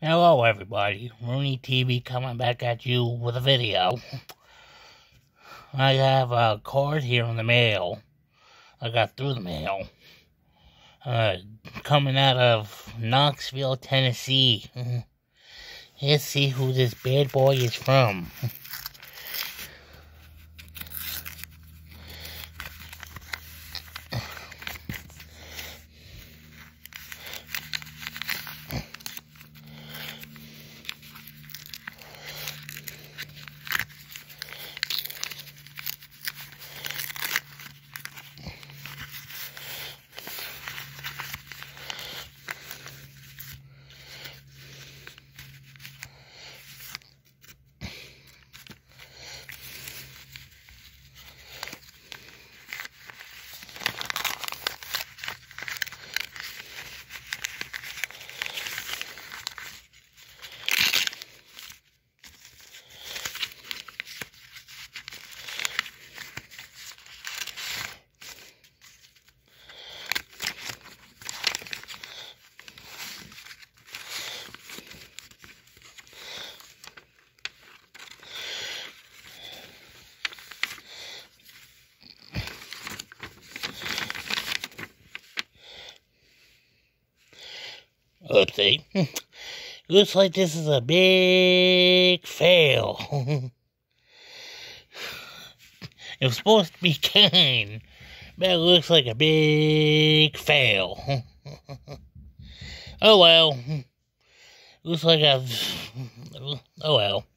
Hello everybody, Rooney TV coming back at you with a video. I have a card here in the mail. I got through the mail. Coming out of Knoxville, Tennessee. Let's see who this bad boy is from. Let's see. Looks like this is a big fail. It was supposed to be Kane, but it looks like a big fail. Oh well. Looks like oh well.